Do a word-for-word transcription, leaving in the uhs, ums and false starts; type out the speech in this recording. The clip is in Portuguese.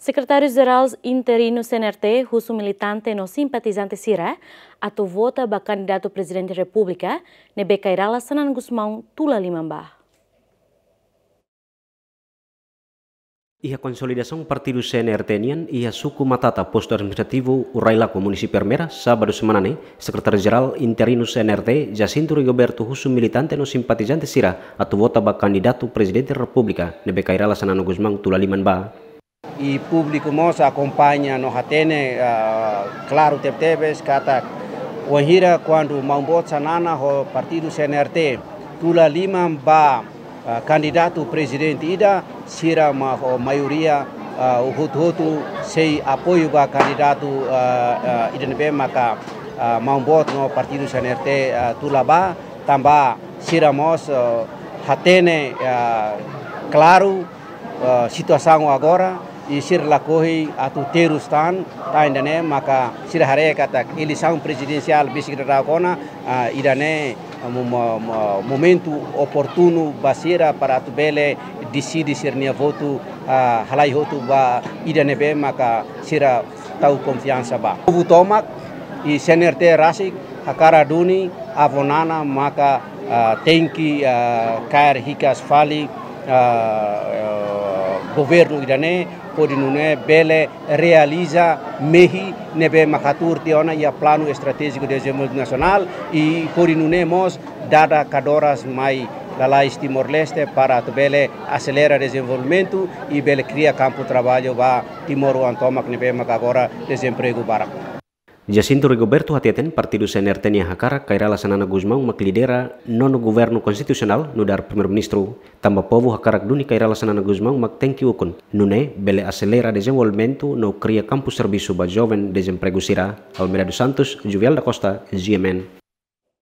Secretário-Geral interino C N R T, Russo militante no simpatizante Sira, atau vota ba candidato presidente da República, nebe Kairala Sanan Gusmão Tula Limamba. E a consolidação partido C N R T nian e a suku matata posto administrativo Urailaco município Armera sábado semana ne secretário-geral interino C N R T Jacinto Rigoberto Russo militante no simpatizante Sira atau vota ba candidato presidente da República nebe Kairala Sanan Gusmão Tula Limamba. E público nos acompanha no hatene uh, claro tebes kata wahira quando mambot sanana ho partido C N R T Tula Lima ba uh, candidato presidente ida sira ma ho maioria uh, o hotu sei apoio ba candidato uh, uh, ida nebe maka uh, mambot no partido C N R T uh, Tula ba tamba sira mos uh, hatene uh, claro uh, situação agora e sir lakohi atu terustan ta indane maka sir hare kata eleição presidencial bisikra kona uh, idane uh, momento oportuno basira para atu bele decide sir nia voto uh, halai voto ba idane be maka sira tau confiança ba votomak e C N R T rasik hakara duni avonana maka uh, tenki uh, kair hikas fali uh, uh, governo idane pode nune bele realiza mehi nebe makatur tiona ia plano estratégico de desenvolvimento nacional e pode nune mos dada cadoras mai lalais Timor-Leste para bele acelera desenvolvimento e bele cria campo trabalho ba Timor antomak nebe mak agora desemprego barak. Jacinto Rigoberto hatiaten partido C N R T nia hakara Kairala Sanana Gusmão mak lidera nono governo konstitusional no dar primeiro-ministro tamba povo hakarak duni Kairala Sanana Gusmão mak thank you ukun nune bele acelera desenvolvimento no cria campus serviço ba jovem desemprego Sira Almeida dos Santos Juvial da Costa G M N.